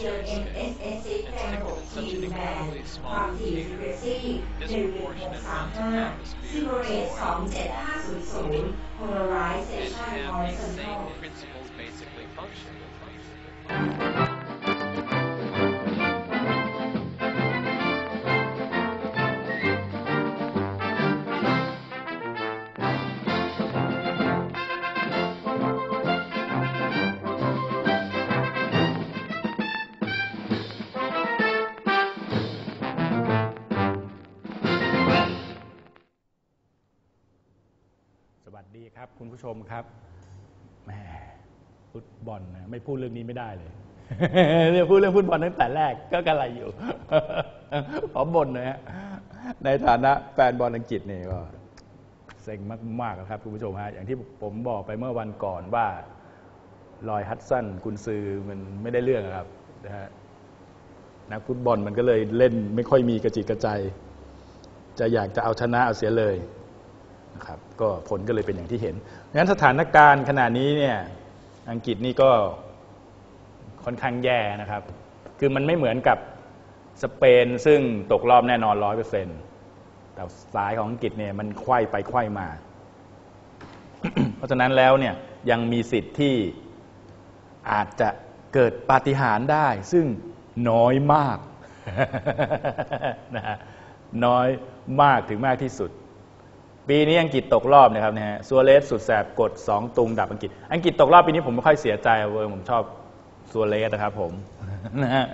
GMSS Channel T-band ความถี่ frequency 11635 Sirius 27500 Polarization horizontal สวัสดีครับคุณผู้ชมครับแหมฟุตบอลนะไม่พูดเรื่องนี้ไม่ได้เลย เนี่ยพูดเรื่องฟุตบอลตั้งแต่แรกก็กระไรอยู่ ขอบ่นนะฮะในฐานะแฟนบอลอังกฤษนี่ก็เซ็งมากๆครับคุณผู้ชมฮะอย่างที่ผมบอกไปเมื่อวันก่อนว่าลอยฮัดสันกุนซือมันไม่ได้เรื่องครับนะฮะนักฟุตบอลมันก็เลยเล่นไม่ค่อยมีกระจิตกระใจจะอยากจะเอาชนะเอาเสียเลยนะครับก็ผลก็เลยเป็นอย่างที่เห็นงั้นสถานการณ์ขณะนี้เนี่ยอังกฤษนี่ก็ค่อนข้างแย่นะครับคือมันไม่เหมือนกับสเปนซึ่งตกรอบแน่นอน 100% แต่สายของอังกฤษเนี่ยมันไขว้ไปไขว้มา เพราะฉะนั้นแล้วเนี่ยยังมีสิทธิ์ที่อาจจะเกิดปาฏิหาริย์ได้ซึ่งน้อยมาก นะฮะน้อยมากถึงมากที่สุดปีนี้อังกฤษตกรอบนะครับนะฮะซัวเรสสุดแสบกด2ตุงดับอังกฤษตกรอบปีนี้ผมไม่ค่อยเสียใจผมชอบซัวเรสนะครับผมนะฮะ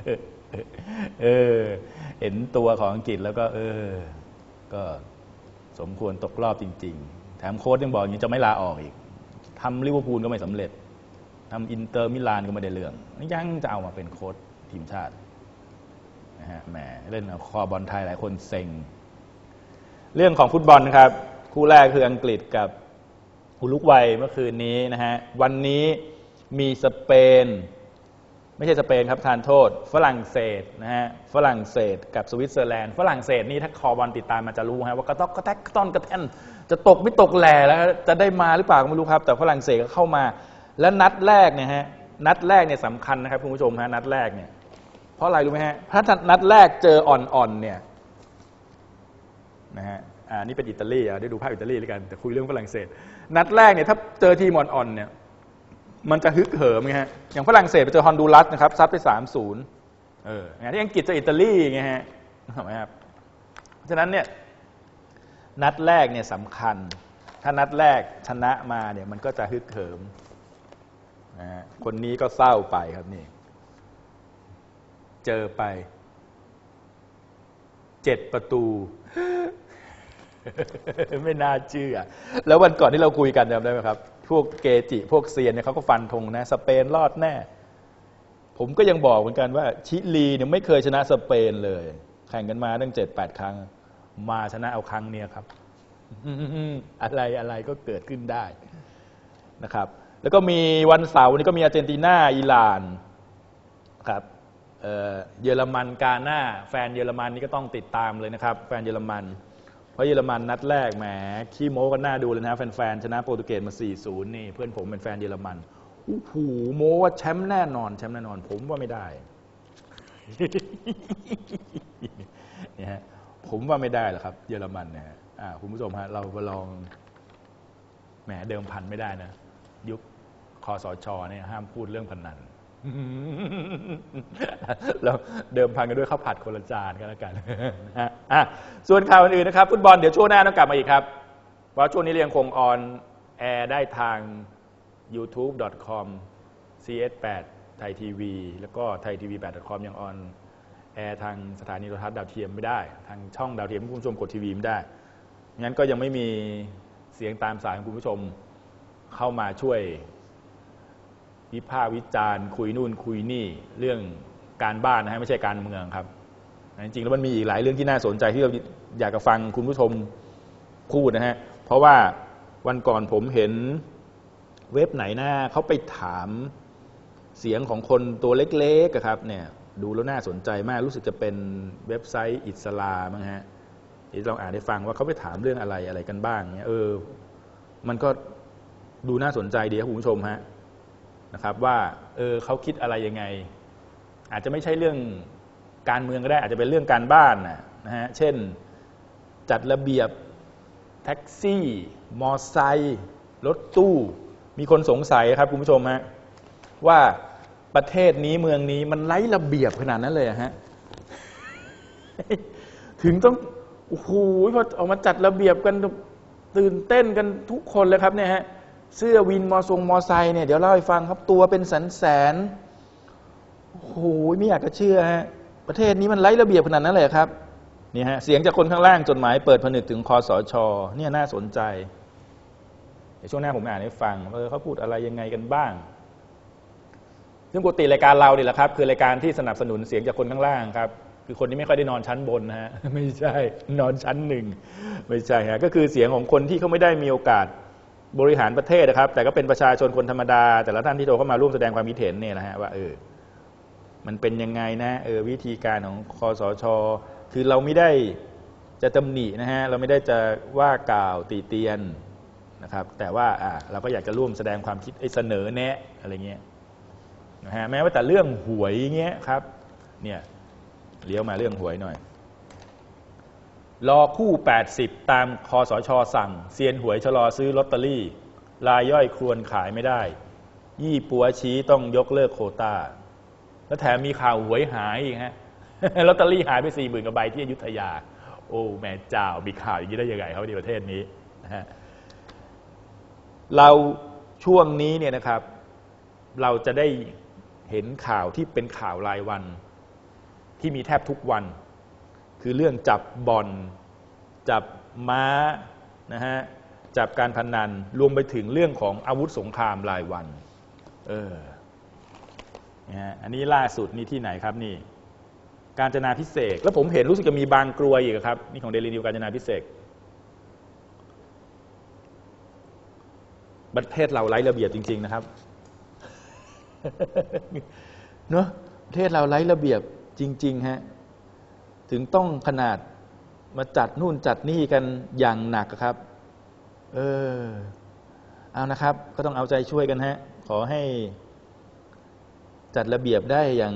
เห็นตัวของอังกฤษแล้วก็ก็สมควรตกรอบจริงๆแถมโค้ชยังบอกอย่างนี้จะไม่ลาออกอีกทำลิเวอร์พูลก็ไม่สำเร็จทำอินเตอร์มิลานก็ไม่ได้เรื่องยังจะเอามาเป็นโค้ชทีมชาตินะฮะแหมเล่นคอบอลไทยหลายคนเซ็งเรื่องของฟุตบอลครับคู่แรกคืออังกฤษกับอุรุกวัยเมื่อคืนนี้นะฮะวันนี้มีสเปนไม่ใช่สเปนครับทานโทษฝรั่งเศสนะฮะฝรั่งเศสกับสวิตเซอร์แลนด์ฝรั่งเศสนี่ถ้าคอบอลติดตามมาจะรู้ฮะว่ากระต๊อกกระแทกต้อนกระแท่นจะตกไม่ตกแหล่แล้วจะได้มาหรือเปล่าก็ไม่รู้ครับแต่ฝรั่งเศสก็เข้ามาและนัดแรกเนี่ยฮะนัดแรกเนี่ยสำคัญนะครับคุณผู้ชมฮะนัดแรกเนี่ยเพราะอะไรรู้ไหมฮะถ้านัดแรกเจออ่อนๆเนี่ยนะฮะนี่เป็นอิตาลีได้ดูภาพอิตาลีแล้วกันแต่คุยเรื่องฝรั่งเศสนัดแรกเนี่ยถ้าเจอทีมอ่อนๆเนี่ยมันจะฮึกเหิมไงฮะอย่างฝรั่งเศสไปเจอฮอนดูรัสนะครับซัดไป 3-0 งานที่อังกฤษเจออิตาลีไงฮะเห็นไหมครับเพราะฉะนั้นเนี่ยนัดแรกเนี่ยสำคัญถ้านัดแรกชนะมาเนี่ยมันก็จะฮึกเหิมนะฮะคนนี้ก็เศร้าไปครับนี่เจอไป7 ประตูไม่น่าเชื่อแล้ววันก่อนที่เราคุยกันจำได้ไหมครับพวกเกจิพวกเซียนเนี่ยเขาก็ฟันธงนะสเปนรอดแน่ผมก็ยังบอกเหมือนกันว่าชิลีเนี่ยไม่เคยชนะสเปนเลยแข่งกันมาตั้ง 7-8 ครั้งมาชนะเอาครั้งเนี่ยครับ อะไรก็เกิดขึ้นได้นะครับแล้วก็มีวันเสาร์นี้ก็มีอาร์เจนตินาอิหร่านครับเยอรมันกาหน้าแฟนเยอรมันนี่ก็ต้องติดตามเลยนะครับแฟนเยอรมันเพราะเยอรมันนัดแรกแหมขี้โม้กันหน้าดูเลยนะแฟนๆชนะโปรตุเกสมา 4-0 นี่เพื่อนผมเป็นแฟนเยอรมันโอ้โหโม้ว่าแชมป์แน่นอนผมว่าไม่ได้เนี่ยฮะผมว่าไม่ได้หรอกครับเยอรมันเนี่ยคุณผู้ชมฮะเราลองแหมเดิมพันไม่ได้นะยุคคสช.เนี่ยห้ามพูดเรื่องพนันแล้วเดิมพันกันด้วยข้าวผัดคนละจานกันแล้วกันส่วนข่าวอื่นๆนะครับฟุตบอลเดี๋ยวช่วงหน้าต้องกลับมาอีกครับเพราะช่วงนี้ยังคงออนแอร์ได้ทาง youtube.com/cs8 ไทยทีวีแล้วก็ไทยทีวี 8.com ยังออนแอร์ทางสถานีโทรทัศน์ดาวเทียมไม่ได้ทางช่องดาวเทียมคุณผู้ชมกดทีวีไม่ได้งั้นก็ยังไม่มีเสียงตามสายของคุณผู้ชมเข้ามาช่วยวิพากษ์วิจารณ์คุยนู่นคุยนี่เรื่องการบ้านนะฮะไม่ใช่การเมืองครับจริงๆแล้วมันมีอีกหลายเรื่องที่น่าสนใจที่เราอยากจะฟังคุณผู้ชมพูดนะฮะเพราะว่าวันก่อนผมเห็นเว็บไหนนะเขาไปถามเสียงของคนตัวเล็กๆครับเนี่ยดูแล้วน่าสนใจมากรู้สึกจะเป็นเว็บไซต์อิสลามมั้งฮะที่ลองอ่านให้ฟังว่าเขาไปถามเรื่องอะไรกันบ้างเนี่ยมันก็ดูน่าสนใจดีครับคุณผู้ชมฮะนะครับว่าเขาคิดอะไรยังไงอาจจะไม่ใช่เรื่องการเมืองก็ได้อาจจะเป็นเรื่องการบ้านนะฮะเช่นจัดระเบียบแท็กซี่มอไซค์รถตู้มีคนสงสัยครับคุณผู้ชมฮะว่าประเทศนี้เมืองนี้มันไร้ระเบียบขนาดนั้นเลยฮะ ถึงต้องโอ้โหพอออกมาจัดระเบียบกันตื่นเต้นกันทุกคนเลยครับเนี่ยฮะเสื้อวินมอไซค์เนี่ยเดี๋ยวเล่าให้ฟังครับตัวเป็นแสนโอ้โหไม่อยากจะเชื่อฮะประเทศนี้มันไร้ระเบียบขนาดนั้นเลยครับนี่ฮะเสียงจากคนข้างล่างจดหมายเปิดผนึกถึงคสช.เนี่ยน่าสนใจเดี๋ยวช่วงหน้าผมอ่านให้ฟังเขาพูดอะไรยังไงกันบ้างซึ่งปกติรายการเราเนี่ยแหละครับคือรายการที่สนับสนุนเสียงจากคนข้างล่างครับคือคนที่ไม่ค่อยได้นอนชั้นบนนะฮะไม่ใช่นอนชั้นหนึ่งไม่ใช่ฮะก็คือเสียงของคนที่เขาไม่ได้มีโอกาสบริหารประเทศนะครับแต่ก็เป็นประชาชนคนธรรมดาแต่ละท่านที่โทรเข้ามาร่วมแสดงความคิดเห็นเนี่ยนะฮะว่ามันเป็นยังไงนะวิธีการของคสช.คือเราไม่ได้จะตำหนินะฮะเราไม่ได้จะว่ากล่าวติเตียนนะครับแต่ว่าเราก็อยากจะร่วมแสดงความคิดเสนอแนะอะไรเงี้ยนะฮะแม้ว่าแต่เรื่องหวยเงี้ยครับเนี่ยเลี้ยวมาเรื่องหวยหน่อยรอคู่80ตามคสช.สั่งเซียนหวยชะลอซื้อลอตเตอรี่รายย่อยควรขายไม่ได้ยี่ปัวชี้ต้องยกเลิกโควต้าแล้วแถมมีข่าวหวยหายอีกฮะ ลอตเตอรี่หายไป 40,000 กว่าใบที่อยุธยาโอ้แม่เจ้ามีข่าวอย่างนี้ได้ยังไงเขาในประเทศนี้นะฮะเราช่วงนี้เนี่ยนะครับเราจะได้เห็นข่าวที่เป็นข่าวรายวันที่มีแทบทุกวันคือเรื่องจับบ่อนจับม้านะฮะจับการพนันรวมไปถึงเรื่องของอาวุธสงครามรายวันอันนี้ล่าสุดนี่ที่ไหนครับนี่กาญจนาภิเษกแล้วผมเห็นรู้สึกจะมีบางกรวยอีกครับนี่ของเดลินิวกาญจนาภิเษกประเทศเราไร้ระเบียบจริงๆนะครับเนอะประเทศเราไร้ระเบียบจริงๆฮะถึงต้องขนาดมาจัดนู่นจัดนี่กันอย่างหนักครับเอานะครับก็ต้องเอาใจช่วยกันฮะขอให้จัดระเบียบได้อย่าง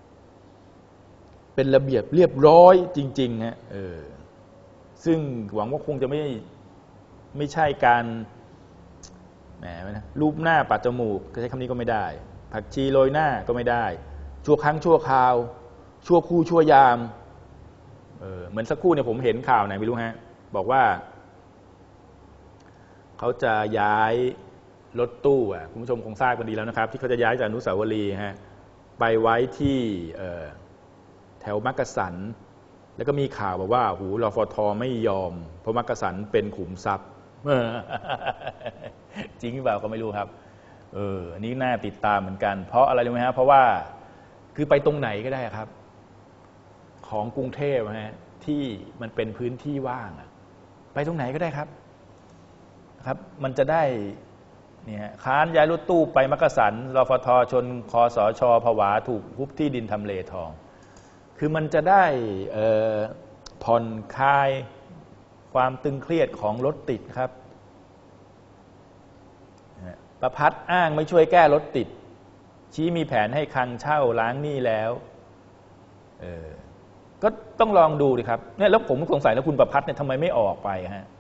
เป็นระเบียบเรียบร้อยจริงๆฮะซึ่งหวังว่าคงจะไม่ใช่การแหมนะรูปหน้าปัดจมูกใช้คำนี้ก็ไม่ได้ผักชีโรยหน้าก็ไม่ได้ชั่วครั้งชั่วคราวชั่วคู่ชั่วยามเหมือนสักครู่เนี่ยผมเห็นข่าวไหนไม่รู้ฮะบอกว่าเขาจะย้ายรถตู้คุณผู้ชมคงทราบกันดีแล้วนะครับที่เขาจะย้ายจากอนุสาวรีย์ฮะไปไว้ที่แถวมักกะสันแล้วก็มีข่าวบอกว่ารฟท.ไม่ยอมเพราะมักกะสันเป็นขุมทรัพย์จริงหรือเปล่าก็ไม่รู้ครับอันนี้น่าติดตามเหมือนกันเพราะอะไรรู้ไหมครับเพราะว่าคือไปตรงไหนก็ได้ครับของกรุงเทพฮะที่มันเป็นพื้นที่ว่างไปตรงไหนก็ได้ครับมันจะได้เนี่ยค้านย้ายรถตู้ไปมักกะสันรฟท.ชนคสช.ผวาถูกฮุบที่ดินทำเลทองคือมันจะได้ผ่อนคลายความตึงเครียดของรถติดครับประภัสอ้างไม่ช่วยแก้รถติดชี้มีแผนให้คลังเช่าล้างหนี้แล้วก็ต้องลองดูดิครับเนี่ยแล้วผมสงสัยแล้วคุณประภัสเนี่ยทำไมไม่ออกไปฮะ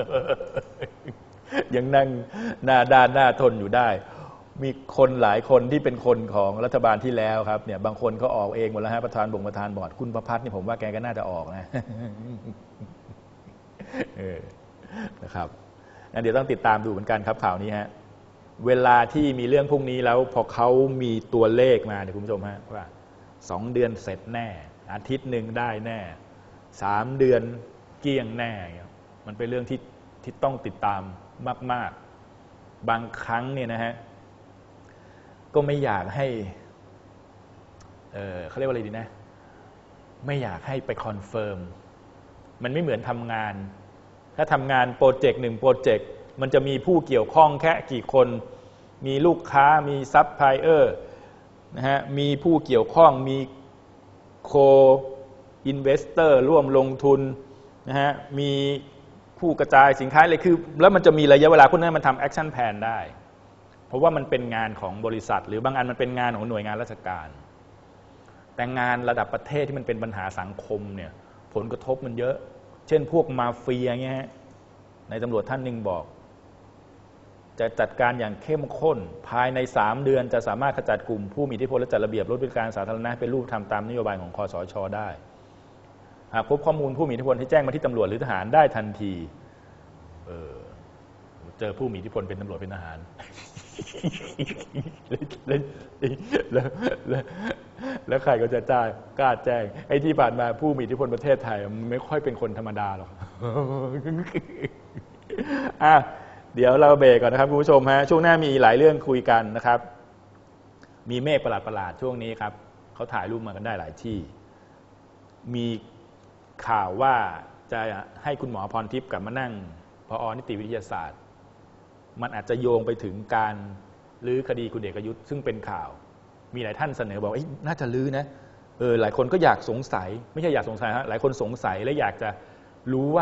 ยังนั่งหน้าด้านหน้าทนอยู่ได้มีคนหลายคนที่เป็นคนของรัฐบาลที่แล้วครับเนี่ยบางคนเขาออกเองหมดแล้วฮะประธานบอร์ดคุณประภัสนี่ผมว่าแกก็น่าจะออกนะ นะครับงั้นเดี๋ยวต้องติดตามดูเหมือนกันครับข่าวนี้ฮะเวลาที่มีเรื่องพวกนี้แล้วพอเขามีตัวเลขมาเนี่ยคุณผู้ชมฮะว่า2 เดือนเสร็จแน่อาทิตย์หนึ่งได้แน่3 เดือนเกลี้ยงแน่มันเป็นเรื่องที่ต้องติดตามมากๆบางครั้งเนี่ยนะฮะก็ไม่อยากให้เขาเรียกว่าอะไรดีนะไม่อยากให้ไปคอนเฟิร์มมันไม่เหมือนทำงานถ้าทำงานโปรเจกต์1โปรเจกต์มันจะมีผู้เกี่ยวข้องแค่กี่คนมีลูกค้ามีซัพพลายเออร์นะฮะมีผู้เกี่ยวข้องมีโคอินเวสเตอร์ร่วมลงทุนนะฮะมีผู้กระจายสินค้าเลยคือแล้วมันจะมีระยะเวลาพวกนั้นมันทำแอคชั่นแพลนได้เพราะว่ามันเป็นงานของบริษัทหรือบางอันมันเป็นงานของหน่วยงานราชการแต่งานระดับประเทศที่มันเป็นปัญหาสังคมเนี่ยผลกระทบมันเยอะเช่นพวกมาเฟียเงี้ยฮะในตำรวจท่านหนึ่งบอกจะจัดการอย่างเข้มข้นภายใน3 เดือนจะสามารถขจัดกลุ่มผู้มีอิทธิพลและจัดระเบียบรถบริการสาธารณะเป็นรูปธรรมตามนโยบายของคสช.ได้หากพบข้อมูลผู้มีอิทธิพลให้แจ้งมาที่ตำรวจหรือทหารได้ทันทีเจอผู้มีอิทธิพลเป็นตำรวจเป็นทหารแล้วใครก็จะกล้าแจ้งไอ้ที่ผ่านมาผู้มีอิทธิพลประเทศไทยมันไม่ค่อยเป็นคนธรรมดาหรอกเดี๋ยวเราเบรกก่อนนะครับคุณผู้ชมฮะช่วงหน้ามีหลายเรื่องคุยกันนะครับมีเมฆประหลาดช่วงนี้ครับเขาถ่ายรูปมากันได้หลายที่มีข่าวว่าจะให้คุณหมอพรทิพย์กลับมานั่งผอ.นิติวิทยาศาสตร์มันอาจจะโยงไปถึงการลื้อคดีคุณเอกยุทธ์ซึ่งเป็นข่าวมีหลายท่านเสนอบอกน่าจะลื้อนะหลายคนก็อยากสงสัยไม่ใช่อยากสงสัยฮะหลายคนสงสัยและอยากจะรู้ว่า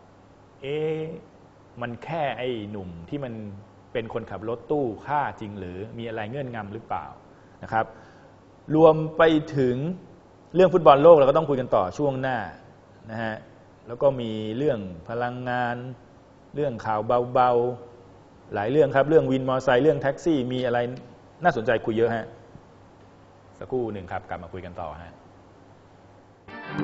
มันแค่ไอ้หนุ่มที่มันเป็นคนขับรถตู้ฆ่าจริงหรือมีอะไรเงื่อนงำหรือเปล่านะครับรวมไปถึงเรื่องฟุตบอลโลกเราก็ต้องคุยกันต่อช่วงหน้านะฮะแล้วก็มีเรื่องพลังงานเรื่องข่าวเบาๆหลายเรื่องครับเรื่องวินมอเตอร์ไซค์เรื่องแท็กซี่มีอะไรน่าสนใจคุยเยอะฮะสักครู่หนึ่งครับกลับมาคุยกันต่อฮะ